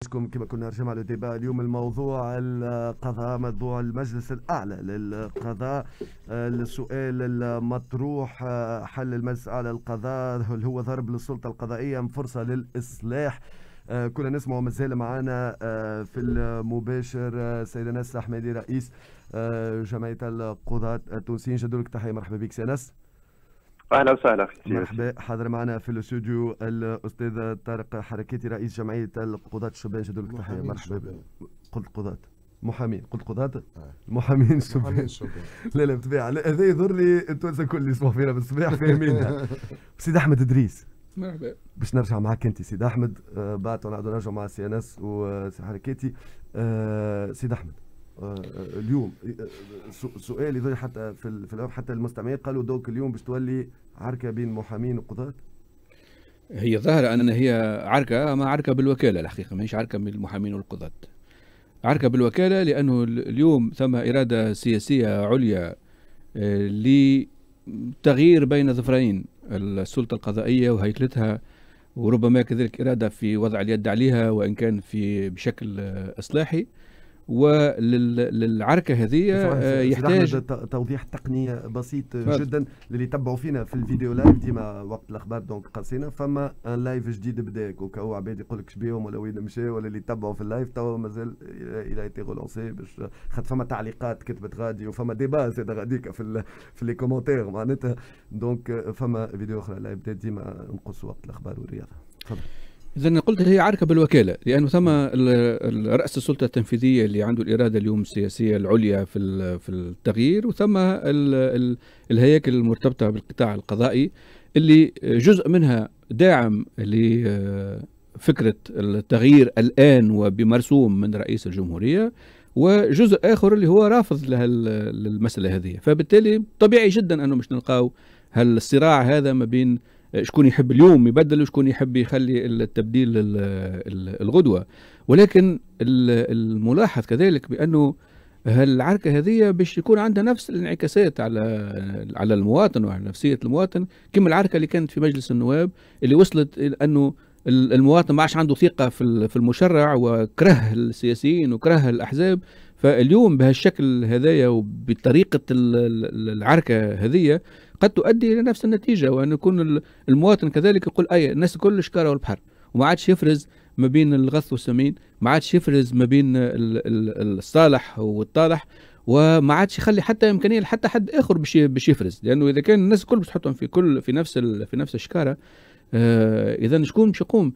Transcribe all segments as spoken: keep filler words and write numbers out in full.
كما كنا نرجع على الديبا اليوم الموضوع القضاء، موضوع المجلس الأعلى للقضاء. السؤال المطروح: حل المجلس الأعلى للقضاء هل هو ضرب للسلطة القضائية أم فرصة للإصلاح؟ كنا نسمع مازال معنا في المباشر سيدة ناس أحمدي رئيس جمعية القضاة التونسيين. جدول لك تحية، مرحبا بك سي ناس. اهلا وسهلا في مرحبا. حاضر معنا في الاستوديو الاستاذ طارق حركاتي رئيس جمعيه القضاة الشبان. جدول لك تحيه، مرحبا. قلت قضاة محامين، قلت قضاة محامين الشبان. لا لا بطبيعه هذا يضرني، التوانسه الكل اللي يسمعوا فينا بالصباح فاهمينها. سيد احمد ادريس، مرحبا. باش نرجع معك انت سيد احمد، آه بعد ونعود نرجع مع سي ان اس وسي حركاتي. آه سيد احمد، آه اليوم سؤال يظهر حتى في في حتى المستمعين قالوا دوك اليوم باش تولي عركه بين محامين وقضاة. هي ظاهره ان هي عركه، ما عركه بالوكاله الحقيقه، ماهيش عركه بين المحامين والقضاة، عركه بالوكاله، لانه اليوم ثم اراده سياسيه عليا لتغيير بين ظفرين السلطه القضائيه وهيكلتها، وربما كذلك اراده في وضع اليد عليها وان كان في بشكل اصلاحي. وللعركه هذه يحتاج توضيح تقني بسيط جدا للي يتبعوا فينا في الفيديو لايف ديما وقت الاخبار. دونك قصينا فما ان لايف جديد بدا، وكاو عباد يقول لك شبيهم ولا وين مشى، ولا اللي يتبعوا في اللايف توا مازال الى ايتي غولونسي، باش خاطر فما تعليقات كتبت غادي وفما ديبا زاد غاديك في في لي كومونتير معناتها. دونك فما فيديو اخرى لايف بدا ديما نقص وقت الاخبار والرياضه. تفضل. إذا قلت هي عركة بالوكالة، لأنه ثم رأس السلطة التنفيذية اللي عنده الإرادة اليوم السياسية العليا في في التغيير، وثم الهياكل المرتبطة بالقطاع القضائي اللي جزء منها داعم لفكرة التغيير الآن وبمرسوم من رئيس الجمهورية، وجزء آخر اللي هو رافض للمسألة هذه. فبالتالي طبيعي جدا أنه مش نلقاو هالصراع هذا ما بين شكون يحب اليوم يبدل وشكون يحب يخلي التبديل الغدوة. ولكن الملاحظ كذلك بأنه هالعركة هذه باش يكون عندها نفس الانعكاسات على على المواطن وعلى نفسية المواطن، كما العركة اللي كانت في مجلس النواب اللي وصلت إلى أنه المواطن ما عادش عنده ثقة في المشرع وكره السياسيين وكره الأحزاب. فاليوم بهالشكل هذايا وبطريقة العركة هذه قد تؤدي إلى نفس النتيجة، وأن يكون المواطن كذلك يقول أي الناس كل شكارة والبحر، وما عادش يفرز ما بين الغث والسمين، ما عادش يفرز ما بين الصالح والطالح، وما عادش يخلي حتى إمكانية حتى حد آخر باش يفرز، لأنه إذا كان الناس الكل باش تحطهم في كل في نفس في نفس الشكارة، آه إذا شكون باش يقوم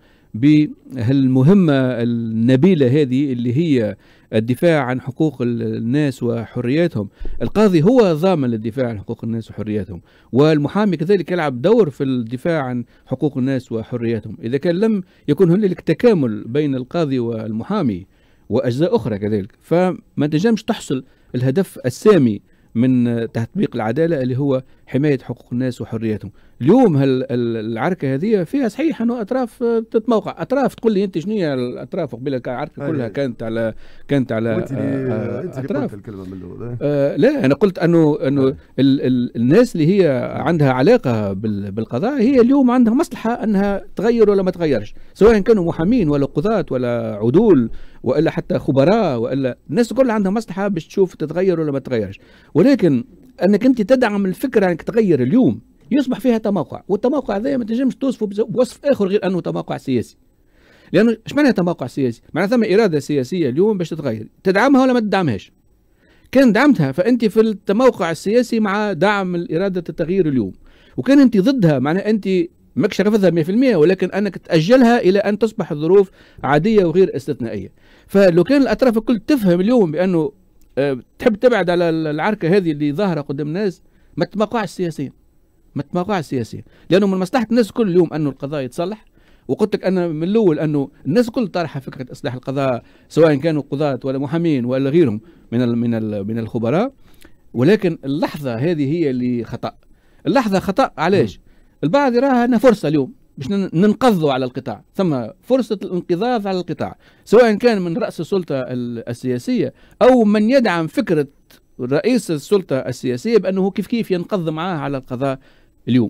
بهالمهمة النبيلة هذه اللي هي الدفاع عن حقوق الناس وحرياتهم؟ القاضي هو ضامن للدفاع عن حقوق الناس وحرياتهم، والمحامي كذلك يلعب دور في الدفاع عن حقوق الناس وحرياتهم. إذا كان لم يكن هنالك تكامل بين القاضي والمحامي وأجزاء أخرى كذلك، فما تنجمش تحصل الهدف السامي من تطبيق العدالة اللي هو حماية حقوق الناس وحرياتهم. اليوم العركة هذه فيها صحيح أنه أطراف تتموقع، أطراف تقول لي أنت شنو هي الأطراف؟ قبل العركة كلها كانت على كانت على أنت اللي أطراف الكلمة من الأول. آه لا، أنا قلت أنه أنه ال ال الناس اللي هي عندها علاقة بالقضاء هي اليوم عندها مصلحة أنها تغير ولا ما تغيرش، سواء كانوا محامين ولا قضاة ولا عدول وإلا حتى خبراء، وإلا الناس كلها عندها مصلحة باش تشوف تتغير ولا ما تتغيرش. ولكن أنك أنت تدعم الفكرة أنك تغير اليوم يصبح فيها تموقع، والتموقع هذا ما تنجمش توصفه بوصف آخر غير أنه تموقع سياسي. لأنه إيش معنى تموقع سياسي؟ معنى ثم إرادة سياسية اليوم باش تتغير، تدعمها ولا ما تدعمهاش؟ كان دعمتها فأنت في التموقع السياسي مع دعم الإرادة التغيير اليوم، وكان أنت ضدها معنى أنت ماكش رافضها مئة بالمئة، ولكن أنك تأجلها إلى أن تصبح الظروف عادية وغير استثنائية. فلو كان الأطراف الكل تفهم اليوم بأنه أه تحب تبعد على العركة هذه اللي ظاهرة قدام الناس، ما تتموقعش سياسيا، ما تتموقعش سياسيا، لأنه من مصلحة الناس كل اليوم أنه القضاء يتصلح. وقلت لك أنا من الأول أنه الناس الكل طرحة فكرة إصلاح القضاء، سواء كانوا قضاة ولا محامين ولا غيرهم من ال من ال من الخبراء. ولكن اللحظة هذه هي اللي خطأ، اللحظة خطأ. علاش؟ البعض يراها أنها فرصة اليوم باش ننقضوا على القطاع، ثم فرصة الانقضاض على القطاع، سواء كان من رأس السلطة السياسية أو من يدعم فكرة رئيس السلطة السياسية بأنه كيف كيف ينقض معاه على القضاء اليوم.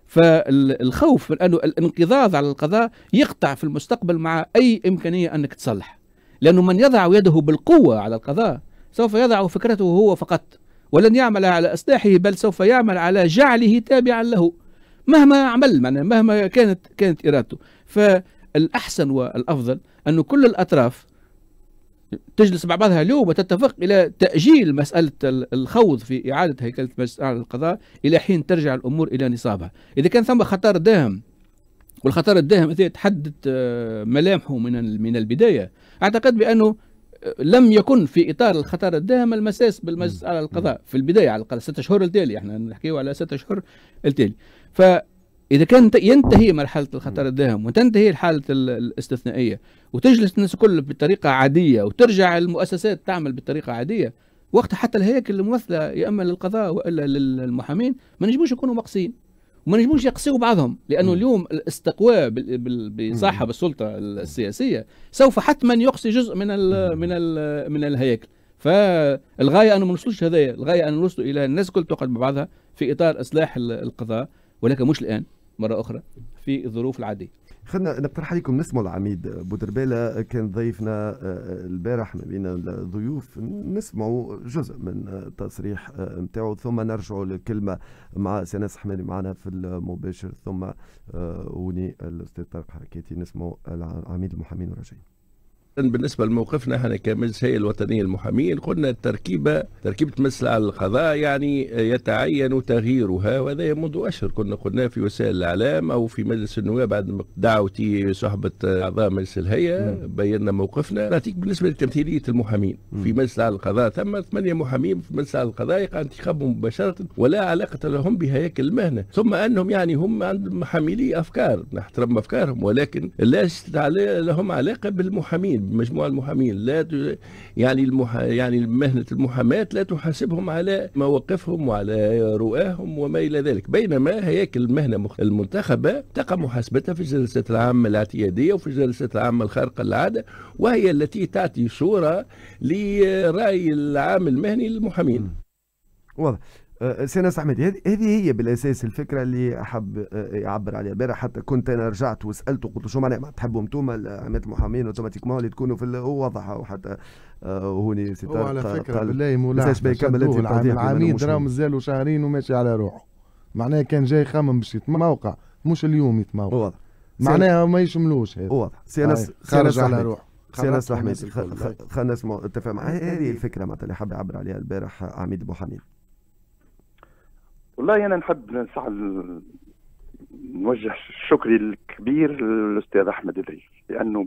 فالخوف من أنه الانقضاض على القضاء يقطع في المستقبل مع أي إمكانية أنك تصلح، لأنه من يضع يده بالقوة على القضاء سوف يضع فكرته هو فقط، ولن يعمل على إصلاحه، بل سوف يعمل على جعله تابعا له مهما عمل، مهما كانت كانت إرادته. فالأحسن والأفضل أن كل الأطراف تجلس مع بعضها اليوم وتتفق إلى تأجيل مسألة الخوض في إعادة هيكلة مجلس أعلى القضاء إلى حين ترجع الأمور إلى نصابها. إذا كان ثم خطر داهم، والخطر الداهم إذا تحدد ملامحه من من البداية، أعتقد بأنه لم يكن في إطار الخطر الداهم المساس بالمجلس على القضاء في البداية، على الأقل ستة شهور التالي، احنا نحكيه على ستة شهور التالي. فإذا كان ينتهي مرحلة الخطر الداهم وتنتهي الحالة الاستثنائية وتجلس الناس كل بطريقة عادية وترجع المؤسسات تعمل بطريقة عادية، وقت حتى الهياكل الممثلة يا إما للقضاء وإلا للمحامين ما نجموش يكونوا مقصين وما نجموش يقصيوا بعضهم، لأنه اليوم الاستقواء بصاحب السلطة السياسية سوف حتما يقصي جزء من ال من ال من الهياكل. فالغاية أنه ما نوصلوش هذايا، الغاية أن نوصلوا إلى الناس كل تقعد مع بعضها في إطار إصلاح القضاء، ولكن مش الآن، مرة أخرى في الظروف العادية. خلينا نقترح عليكم نسمع العميد بودربالة، كان ضيفنا البارح ما بين الضيوف، نسمعوا جزء من تصريح نتاعو ثم نرجعوا للكلمة مع سي ناس حمادي معنا في المباشر، ثم وني الأستاذ طارق حركاتي. نسمعوا العميد المحامين وراجعين. بالنسبة لموقفنا احنا كمجلس الهيئة الوطنية للمحامين، قلنا التركيبة تركيبة مجلس على القضاء يعني يتعين تغييرها، وهذا منذ أشهر كنا قلنا في وسائل الإعلام أو في مجلس النواب بعد دعوتي صحبة أعضاء مجلس الهيئة بينا موقفنا. نعطيك بالنسبة لتمثيلية المحامين في مجلس على القضاء، ثم ثمانية محامين في مجلس على القضاء يقع انتخابهم مباشرة ولا علاقة لهم بهياكل المهنة، ثم أنهم يعني هم عندهم حاملي أفكار، نحترم أفكارهم، ولكن ليست لهم علاقة بالمحامين، بمجموعة المحامين. لا يعني المح... يعني مهنة المحاماة لا تحاسبهم على مواقفهم وعلى رؤاهم وما إلى ذلك، بينما هياكل المهنة المنتخبة تقع محاسبتها في الجلسات العامة الاعتيادية وفي الجلسات العامة الخارقة للعادة، وهي التي تعطي صورة لرأي العام المهني للمحامين. واضح. سي ناس احمدي، هذه هي بالاساس الفكره اللي حب يعبر عليها البارح. حتى كنت انا رجعت وسالته قلت له شو معناها تحبوا انتم عماده المحامين اوتوماتيكمون اللي تكونوا في واضحه، وحتى هوني سي طارق على فكره بالله ملاحظه العميد راه مازالوا شهرين وماشي على روحه، معناها كان جاي خمم باش يتموقع، مش اليوم يتموقع. واضح. معناها ما يشملوش هذا. واضح. سي ناس خارج على روحه. سي ناس احمدي، خلينا نسمع اتفق معاه. هذه الفكره معناتها اللي حب يعبر عليها البارح عميد المحامين. والله أنا نحب نسعى نوجه شكري الكبير للأستاذ أحمد الريس، لأنه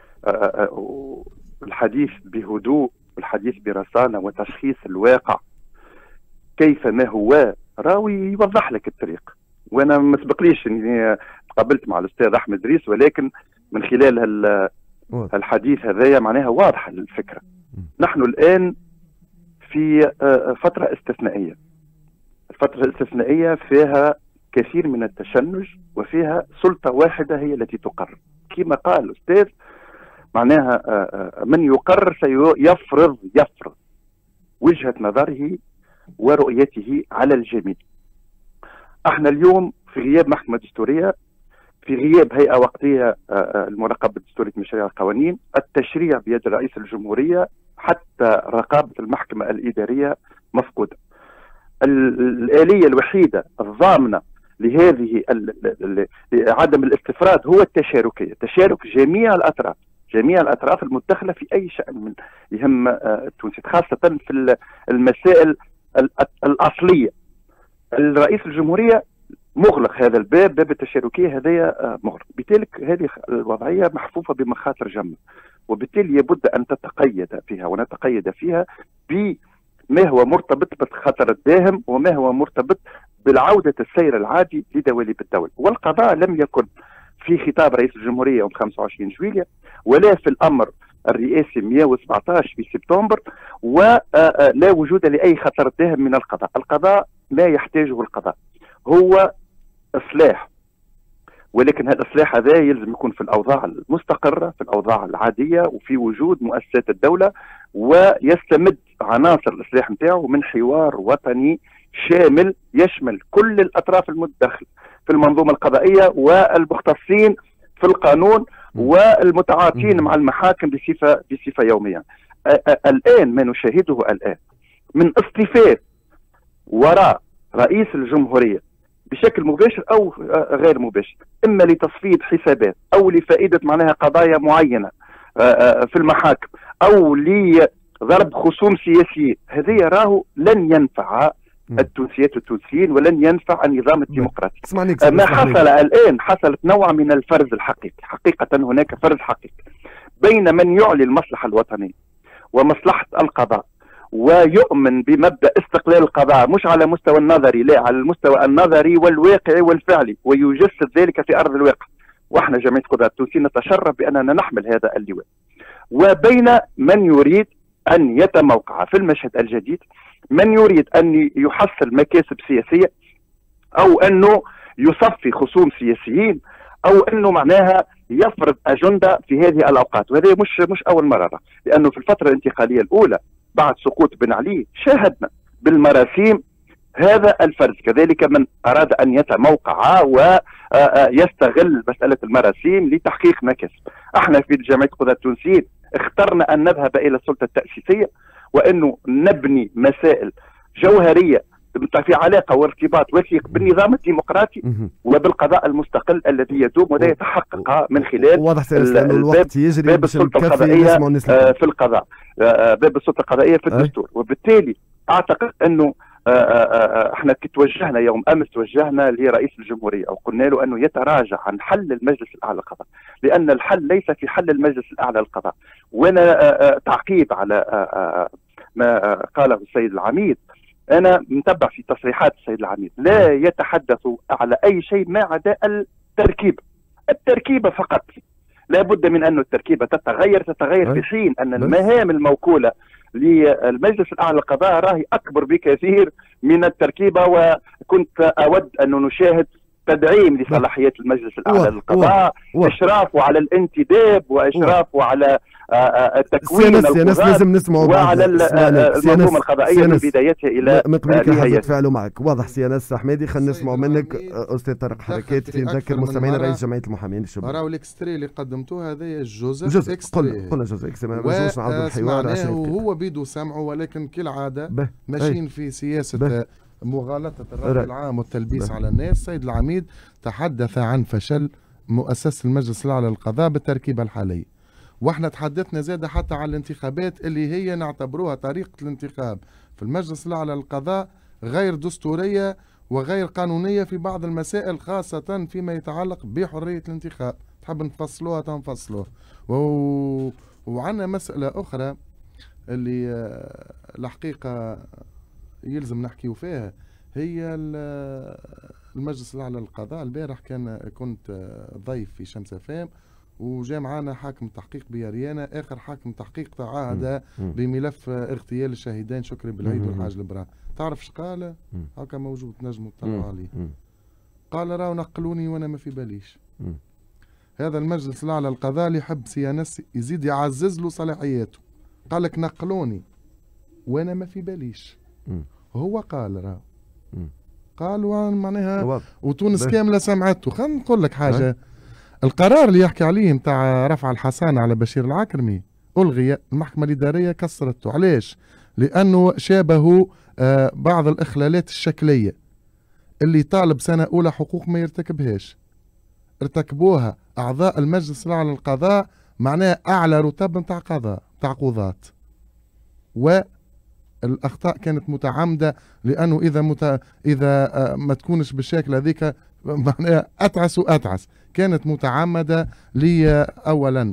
الحديث بهدوء والحديث برصانة وتشخيص الواقع كيف ما هو راوي يوضح لك الطريق. وأنا ما سبقليش إني تقابلت مع الأستاذ أحمد الريس، ولكن من خلال الحديث هذايا معناها واضحة الفكرة. نحن الآن في فترة استثنائية، الفترة الاستثنائية فيها كثير من التشنج وفيها سلطة واحدة هي التي تقرر، كما قال الأستاذ معناها من يقرر سيفرض يفرض وجهة نظره ورؤيته على الجميع. احنا اليوم في غياب محكمة دستورية، في غياب هيئة وقتية المراقبة الدستورية مشاريع القوانين، التشريع بيد رئيس الجمهورية، حتى رقابة المحكمة الإدارية مفقودة. الآلية الوحيدة الضامنة لهذه عدم الاستفراد هو التشاركية، تشارك جميع الأطراف، جميع الأطراف المدخلة في أي شأن من يهم التونسي، خاصة في المسائل الأصلية. الرئيس الجمهورية مغلق هذا الباب، باب التشاركية هذايا مغلق، بالتالي هذه الوضعية محفوفة بمخاطر جمة، وبالتالي لابد أن تتقيد فيها ونتقيد فيها ب ما هو مرتبط بالخطر الداهم وما هو مرتبط بالعودة السير العادي لدواليب الدولة. والقضاء لم يكن في خطاب رئيس الجمهورية يوم خمسة وعشرين جويلية ولا في الأمر الرئاسي مئة وسبعة عشر في سبتمبر، ولا وجود لأي خطر داهم من القضاء. القضاء ما يحتاجه القضاء هو إصلاح، ولكن هذا الإصلاح هذا يلزم يكون في الأوضاع المستقرة، في الأوضاع العادية، وفي وجود مؤسسات الدولة، ويستمد عناصر الإصلاح نتاعو من حوار وطني شامل يشمل كل الأطراف المتدخلة في المنظومة القضائية والمختصين في القانون والمتعاطين مع المحاكم بصفة بصفة يومية. الآن ما نشاهده الآن من اصطفاف وراء رئيس الجمهورية بشكل مباشر أو غير مباشر، إما لتصفية حسابات أو لفائدة معناها قضايا معينة في المحاكم أو لضرب خصوم سياسيين، هذه راهو لن ينفع التونسيات والتونسيين ولن ينفع النظام الديمقراطي. ما حصل الآن حصلت نوع من الفرز الحقيقي، حقيقة هناك فرز حقيقي بين من يعلي المصلحة الوطنية ومصلحة القضاء ويؤمن بمبدأ استقلال القضاء مش على مستوى النظري، لا على المستوى النظري والواقعي والفعلي، ويجسد ذلك في أرض الواقع. واحنا جمعية قضاة التونسيين نتشرف بأننا نحمل هذا اللواء، وبين من يريد أن يتموقع في المشهد الجديد، من يريد أن يحصل مكاسب سياسية أو أنه يصفي خصوم سياسيين أو أنه معناها يفرض أجندة في هذه الأوقات. وهذه مش مش أول مرة، لأنه في الفترة الانتقالية الأولى بعد سقوط بن علي شاهدنا بالمراسيم هذا الفرز، كذلك من أراد أن يتموقع ويستغل مسألة المراسيم لتحقيق مكاسب. احنا في جمعية قضاة التونسيين اخترنا أن نذهب إلى السلطة التأسيسية وأنه نبني مسائل جوهرية في علاقة وارتباط وثيق بالنظام الديمقراطي وبالقضاء المستقل الذي يدوم، وده يتحقق من خلال واضح الوقت يجري باب السلطة القضائية في القضاء، باب السلطة القضائية في الدستور. وبالتالي أعتقد أنه احنا توجهنا يوم امس توجهنا لرئيس الجمهوريه وقلنا له انه يتراجع عن حل المجلس الاعلى للقضاء، لان الحل ليس في حل المجلس الاعلى للقضاء. وانا تعقيب على ما قاله السيد العميد، انا متبع في تصريحات السيد العميد، لا يتحدث على اي شيء ما عدا التركيبه، التركيبه فقط. لا بد من أن التركيبه تتغير تتغير في حين ان المهام الموكوله للمجلس الاعلى للقضاء راهي اكبر بكثير من التركيبه. وكنت اود ان نشاهد تدعيم لصلاحيات المجلس الاعلى للقضاء، اشرافه على الانتداب واشرافه على تكوين القضاة لازم نسمعوا وعلى المنظومه القضائيه من بدايتها الى نهايتها. فعلوا معك واضح. سيانس حميدي خلينا نسمعوا منك استاذ طارق حركات في نذكر مستمعينا رئيس جمعيه المحامين الشباب. راهو الاكستري اللي قدمتوه هذايا جزء جزء قلنا قلنا جزء اكستري ما نجوش نعاودوا الحوار عشان وهو بيدو سمعه، ولكن كالعاده ماشيين في سياسه مغالطة الرأي العام والتلبيس على الناس. السيد العميد تحدث عن فشل مؤسسة المجلس الأعلى للقضاء بالتركيبة الحالية، واحنا تحدثنا زادة حتى عن الانتخابات اللي هي نعتبروها طريقة الانتخاب في المجلس الأعلى للقضاء غير دستورية وغير قانونية في بعض المسائل، خاصة فيما يتعلق بحرية الانتخاب. تحب نفصلوها تنفصلوها. و... وعنا مسألة أخرى اللي الحقيقة يلزم نحكيو فيها، هي المجلس الأعلى للقضاء. البارح كان كنت ضيف في شمس فام وجاء معنا حاكم تحقيق بياريانا، آخر حاكم تحقيق تعهد بملف اغتيال الشهيدين شكري بالعيد والحاج البران. تعرف ايش قال؟ هكا موجود نجموا تطلعوا عليه. قال راهو نقلوني وانا ما في باليش. هذا المجلس الأعلى للقضاء اللي يحب سيانس يزيد يعزز له صلاحياته. قال لك نقلوني وانا ما في باليش. هو قال راه قال معناها وتونس كامله سمعته. خلينا نقول لك حاجه، القرار اللي يحكي عليه نتاع رفع الحصانه على بشير العكرمي الغي، المحكمه الاداريه كسرته. علاش؟ لانه شابه آه بعض الاخلالات الشكليه اللي طالب سنه اولى حقوق ما يرتكبهاش، ارتكبوها اعضاء المجلس الاعلى للقضاء، معناها اعلى رتب نتاع قضاء نتاع قضاة، و الأخطاء كانت متعمدة، لأنه إذا مت... إذا ما تكونش بالشكل هذيك معناها أتعس وأتعس. كانت متعمدة لي أولا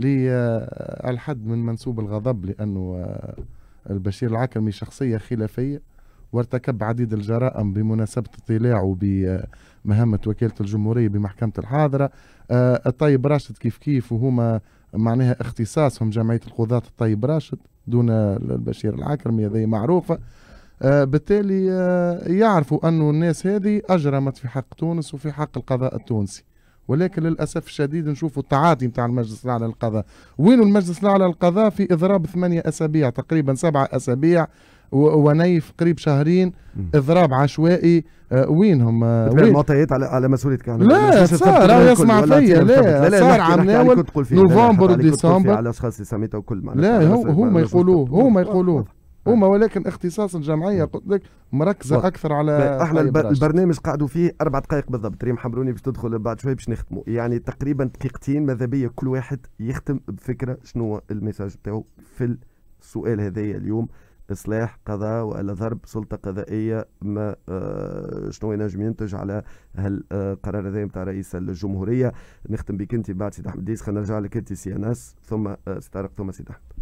للحد من منسوب الغضب، لأنه البشير العكرمي شخصية خلافية وارتكب عديد الجرائم بمناسبة اطلاعه بمهمة وكالة الجمهورية بمحكمة الحاضرة. الطيب راشد كيف كيف، وهما معناها اختصاصهم جمعية القضاة الطيب راشد دون البشير العكرمي، هذه معروفة. آه بالتالي آه يعرفوا أنه الناس هذه أجرمت في حق تونس وفي حق القضاء التونسي، ولكن للأسف الشديد نشوفوا التعاطي متاع المجلس الأعلى للقضاء. وين المجلس الأعلى للقضاء في إضراب ثمانية أسابيع تقريبا سبعة أسابيع ونيف قريب شهرين اضراب عشوائي. آه وينهم آه وين المعطيات على على مسؤوليتك يعني؟ لا صار راه يسمع فيا لا, لا صار عم ناول نوفمبر وديسمبر على اشخاص اللي سميتها وكل لا هو هما يقولوه هما يقولوه هما ولكن اختصاص الجمعيه قلت لك مركزه واضح. اكثر على احنا البرنامج قعدوا فيه اربع دقائق بالضبط. ريم حمروني باش تدخل بعد شوي باش نختموا يعني تقريبا دقيقتين ماذا بيا كل واحد يختم بفكره شنو الميساج بتاعه في السؤال هذايا اليوم. إصلاح قضاء ولا ضرب سلطة قضائية ما آه شنو ينجم ينتج على هالقرار هذا نتاع رئيس الجمهورية. نختم بك أنت بعد سيد أحمد ديس. خلينا نرجع لك أنت سي أنس ثم آه ستارق ثم سيد أحمد.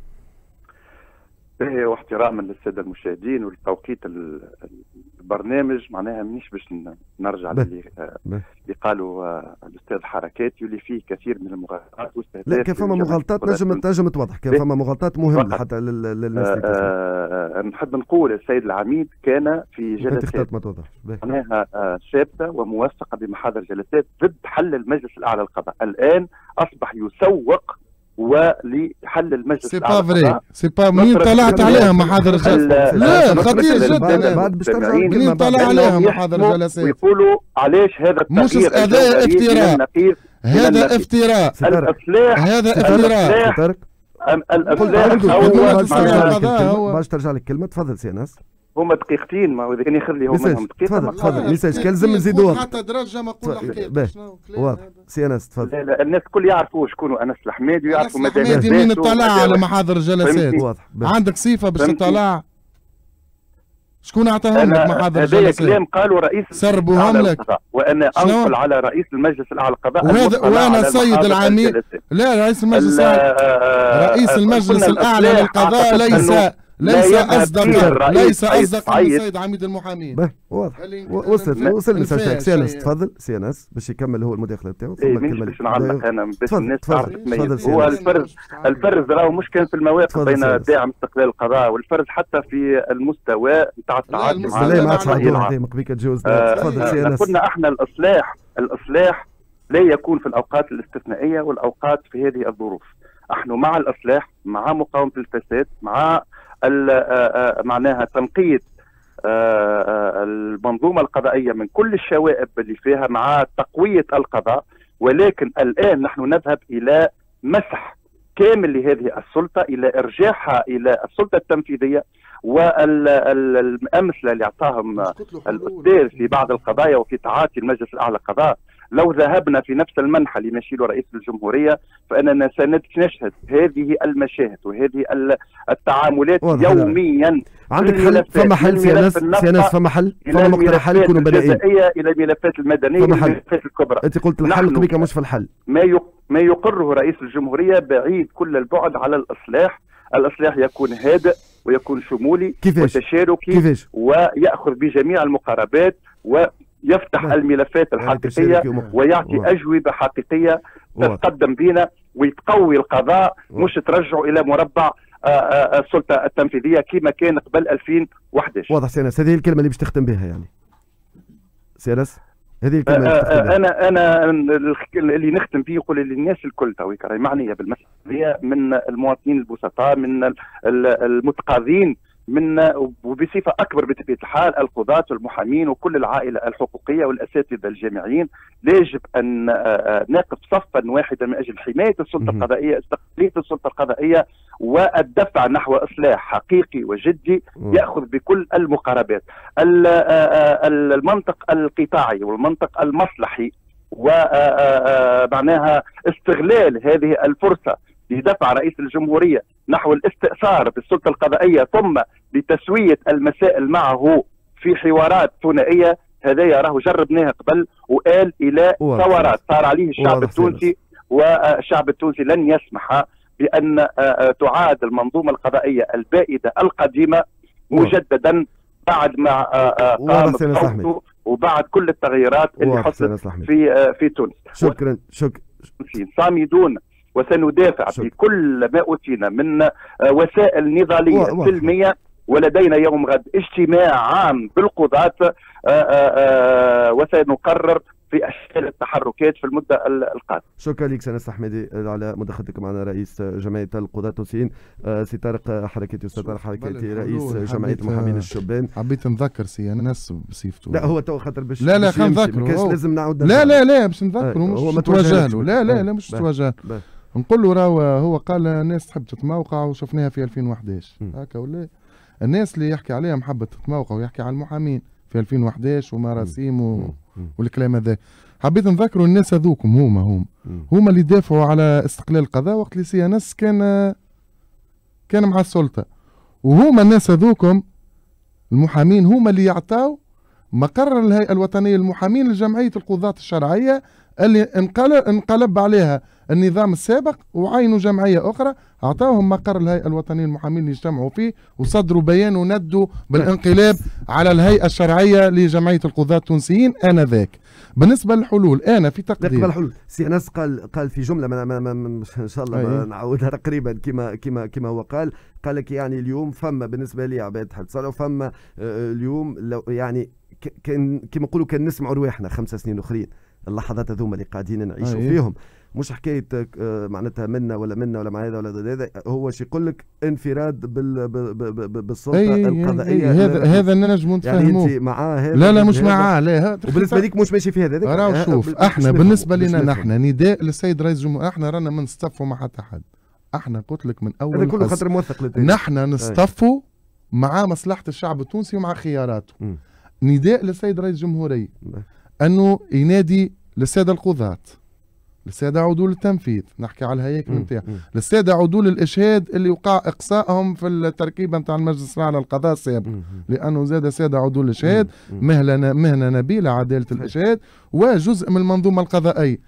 باهي واحتراما للسادة المشاهدين ولتوقيت البرنامج معناها مانيش باش نرجع للي اللي قالوا الاستاذ حركاتي واللي فيه كثير من المغالطات واستهداف. لا كان فما مغالطات نجم تنجم توضح كان فما مغالطات مهمه حتى للناس اللي آه نحب نقول السيد العميد كان في جلسات ما توضحش معناها آه ثابته وموثقه بمحاضر جلسات ضد حل المجلس الاعلى للقضاء. الان اصبح يسوق ولحل المجلس سي با فري سي با منين طلعت عليها محاضر الجلسات؟ لا خطير جدا بعد باش ترجع منين طلع عليها محاضر الجلسات ويقولوا علاش هذا التغيير هذا افتراء هذا افتراء الاصلاح هذا افتراء الاصلاح باش ترجع لك كلمه تفضل سي ناس. هما دقيقتين ما اذا كان يخلي هما منهم دقيقه تفضل تفضل ميساج كان لازم نزيدوها حتى درجه ما نقول حكايه واضح سي انس تفضل. لا لا الناس الكل يعرفوا شكون انس الحميدي ويعرفوا مدى الحميدي مين اطلع على محاضر الجلسات. واضح عندك صفه باش تطلع شكون اعطاهم لك محاضر الجلسات؟ هذا كلام قالوا رئيس سربوهم لك وانا انقل على رئيس المجلس الاعلى للقضاء وهذا وانا السيد العميد لا رئيس المجلس رئيس المجلس الاعلى للقضاء ليس ليس اصدق ليس اصدق السيد عميد المحامين. واضح وصلت وصل المساج. سي انس تفضل سي انس باش يكمل هو المداخله نتاعو. اي مش باش نعلق انا باش الناس تعرف تميز. هو الفرز الفرز راهو مش كان في المواقف بين داعم استقلال القضاء والفرز حتى في المستوى نتاع التعاطي مع لا ما عادش عندهم قبيك تجوز. تفضل سي انس. قلنا احنا الاصلاح الاصلاح لا يكون في الاوقات الاستثنائيه والاوقات في هذه الظروف. نحن مع الاصلاح مع مقاومه الفساد مع معناها تنقية المنظومة القضائية من كل الشوائب اللي فيها مع تقوية القضاء. ولكن الآن نحن نذهب إلى مسح كامل لهذه السلطة إلى إرجاعها إلى السلطة التنفيذية. والأمثلة اللي أعطاهم الأستاذ في بعض القضايا وفي تعاطي المجلس الأعلى للقضاء لو ذهبنا في نفس المنحى اللي ماشي له رئيس الجمهورية فإننا سنشهد هذه المشاهد وهذه التعاملات يوميا. عندك حل فما حل سي انس سي انس فما حل فما مقترح حل يكونوا بنائين إلى الملفات المدنية إلى الملفات الكبرى. أنت قلت الحل قبيك مش في الحل. ما ما يقره رئيس الجمهورية بعيد كل البعد على الإصلاح. الإصلاح يكون هادئ ويكون شمولي كيفاش؟ وتشاركي كيفاش؟ ويأخذ بجميع المقاربات ويفتح بقى. الملفات الحقيقية ويعطي أجوبة حقيقية تتقدم بنا ويتقوي القضاء مش ترجعوا إلى مربع السلطة التنفيذية كما كان قبل ألفين وأحد عشر. واضح سينس. هذه الكلمة اللي باش تختم بها يعني سينس هذه الكلمة اللي تختم بها. أنا أنا اللي نختم به يقول للناس الكل تويك راهي معنية بالمسؤولية من المواطنين البسطاء من المتقاضين من وبصفة أكبر بطبيعة الحال القضاة والمحامين وكل العائلة الحقوقية والأساتذة الجامعيين. يجب أن نقف صفا واحدا من أجل حماية السلطة القضائية استقلالية السلطة القضائية والدفع نحو إصلاح حقيقي وجدي يأخذ بكل المقاربات. المنطق القطاعي والمنطق المصلحي ومعناها استغلال هذه الفرصة لدفع رئيس الجمهورية نحو الاستئثار بالسلطة القضائية ثم لتسوية المسائل معه في حوارات ثنائية. هذا راه جربناها قبل وقال إلى ثورات صار عليه الشعب التونسي والشعب التونسي لن يسمح بأن تعاد المنظومة القضائية البائدة القديمة مجددا بعد ما قامت صوته وبعد كل التغييرات اللي حصلت في في تونس. شكرا شكرا. صامدون وسندافع بكل ما أوتينا من وسائل نضالية سلمية. ولدينا يوم غد اجتماع عام بالقضاة وسنقرر في اشكال التحركات في المده القادمه. شكرا لك سنة حميدي على مداخلتك معنا، رئيس جمعيه القضاة التونسيين. سي طارق حركتي، استاذ طارق حركتي رئيس جمعيه المحامين الشبان. حبيت نذكر سي ناس بصيفته. لا هو تو خاطر باش لا لا خلينا نذكره، لازم نعاود. لا لا لا باش نذكره مش نتوجه له. لا لا لا مش نتوجه له، نقول له راهو هو قال الناس تحب تتموقع وشفناها في ألفين وأحد عشر هكا ولا الناس اللي يحكي عليها محبه تتموقع ويحكي على المحامين في ألفين وأحد عشر ومراسيم و... والكلام هذا. حبيت نذكروا الناس هذوكم هما هم هما اللي دافعوا على استقلال القضاء وقت اللي سي ان اس كان كان مع السلطه، وهما الناس هذوكم المحامين هما اللي يعطاو مقر الهيئه الوطنيه للمحامين لجمعيه القضاة الشرعيه اللي انقلب انقلب عليها النظام السابق، وعينوا جمعيه اخرى اعطاهم مقر الهيئه الوطنيه للمحامين اللي يجتمعوا فيه، وصدروا بيان وندوا بالانقلاب على الهيئه الشرعيه لجمعيه القضاة التونسيين انذاك. بالنسبه للحلول انا في تقدير قبل الحلول سي انس قال قال في جمله ما ما ما ان شاء الله ما نعاودها تقريبا كما كما كما هو قال قال لك يعني اليوم فما بالنسبه لي عباد حل صالح فما اليوم لو يعني كان كما نقولوا كان نسمعوا رواحنا خمسة سنين اخرين اللحظات هذوما اللي قاعدين نعيشوا فيهم، مش حكايه معناتها منا ولا منا ولا مع هذا ولا هذا، هو شي يقول لك انفراد بال بالسلطه أي القضائيه. هذا هذا نجم نتفهموه. يعني انت معاه هذا؟ لا لا مش معاه، لا وبالنسبه ليك مش ماشي في هذا. راهو شوف احنا بالنسبه لنا نحن نداء للسيد رئيس الجمهوريه، احنا رانا ما نصطفوا مع حتى حد، احنا قلت لك من اول هذا كله خاطر موثق للتاريخ. نحن نصطفوا مع مصلحه الشعب التونسي ومع خياراته. م. نداء للسيد رئيس الجمهوريه انه ينادي للساده القضاة، للساده عدول التنفيذ، نحكي على الهياكل نتاعها، للساده عدول الاشهاد اللي وقع اقصائهم في التركيبه نتاع المجلس الاعلى للقضاء السابق، لانه زاد ساده عدول الاشهاد مهنه مهنه نبيله عداله الاشهاد وجزء من المنظومه القضائيه،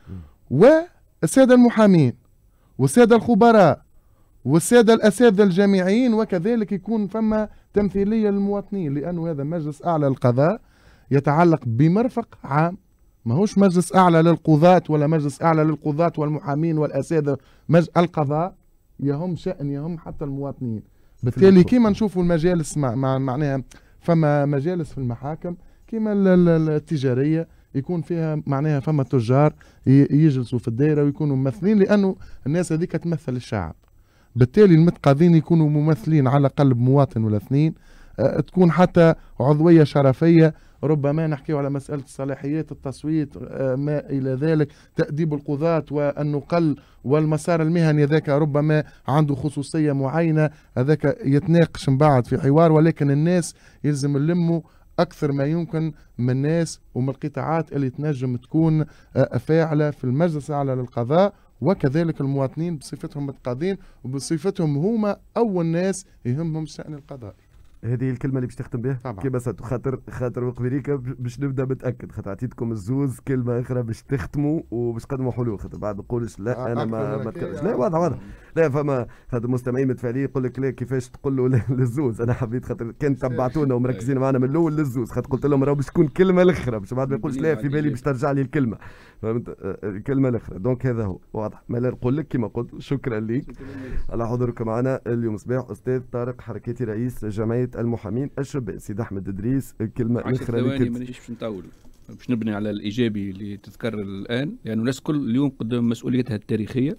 والساده المحامين والساده الخبراء والساده الاساتذه الجامعيين، وكذلك يكون فما تمثيليه للمواطنين، لانه هذا مجلس اعلى للقضاء يتعلق بمرفق عام، ماهوش مجلس اعلى للقضاة ولا مجلس اعلى للقضاة والمحامين والاساتذه، مج... القضاء يهم شأن يهم حتى المواطنين. بالتالي كيما نشوفوا المجالس مع... مع... معناها فما مجالس في المحاكم كيما التجاريه يكون فيها معناها فما تجار يجلسوا في الدائره ويكونوا ممثلين، لانه الناس هذيك تمثل الشعب. بالتالي المتقاضين يكونوا ممثلين على قلب مواطن ولا اثنين، أه تكون حتى عضويه شرفيه، ربما نحكي على مسألة صلاحيات التصويت ما إلى ذلك، تأديب القضاة والنقل والمسار المهني ذاك ربما عنده خصوصية معينة، هذاك يتناقش من بعد في حوار، ولكن الناس يلزم نلموا أكثر ما يمكن من الناس ومن القطاعات اللي تنجم تكون فاعلة في المجلس الأعلى للقضاء، وكذلك المواطنين بصفتهم متقاضين وبصفتهم هما أول ناس يهمهم الشأن القضائي. هذه الكلمه اللي باش تختم بها كيما ساتو خاطر خاطر وقبريكا باش نبدا متاكد، خاطر عطيتكم الزوز كلمه اخرى باش تختموا وباش تقدموا حلول، خاطر بعد ما نقولش لا انا ما ما لا واضح واضح لا فما هذا المستمعين متفائلين يقول لك لا كيفاش تقول له للزوز. انا حبيت خاطر كان تبعتونا ومركزين معنا من الاول للزوز، خاطر قلت لهم راه باش تكون كلمه الاخرى باش بعد ما يقولش لا في بالي باش ترجع لي الكلمه، فهمت الكلمه الاخرى. دونك هذا هو واضح. ما نقول لك كما قلت شكرا لك على حضورك معنا اليوم صباح. استاذ طارق حركاتي رئيس جمعيه المحامين الشبان. سيد احمد ادريس الكلمه الاخرى اللي كنت مانيش باش نطول، باش نبني على الايجابي اللي تذكر الان، لانه يعني الناس كل اليوم قدام مسؤوليتها التاريخيه،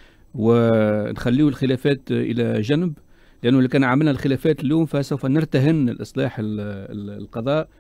ونخليو الخلافات الى جنب، لانه اللي كان عملنا الخلافات اليوم فسوف نرتهن الاصلاح القضاء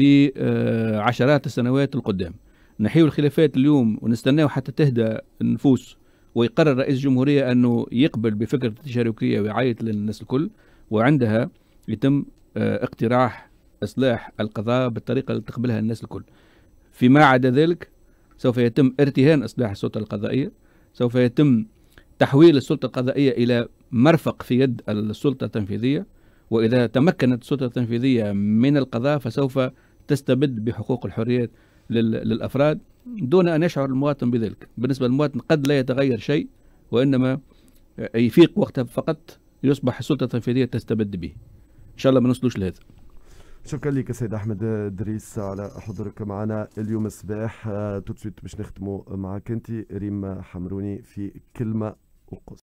لعشرات السنوات القدام. نحيو الخلافات اليوم ونستناو حتى تهدى النفوس ويقرر رئيس الجمهوريه انه يقبل بفكره التشاركيه ويعيط للناس الكل، وعندها يتم اقتراح إصلاح القضاء بالطريقة اللي تقبلها الناس الكل. فيما عدا ذلك سوف يتم ارتهان إصلاح السلطة القضائية، سوف يتم تحويل السلطة القضائية إلى مرفق في يد السلطة التنفيذية، وإذا تمكنت السلطة التنفيذية من القضاء فسوف تستبد بحقوق الحريات للأفراد دون أن يشعر المواطن بذلك. بالنسبة للمواطن قد لا يتغير شيء، وإنما يفيق وقتها فقط يصبح السلطة التنفيذية تستبد به. إن شاء الله ما نوصلوش لهذا. شكرا لك سيد احمد ادريس على حضورك معنا اليوم الصباح. توت سويت باش نختموا معك انت ريم حمروني في كلمه وقص.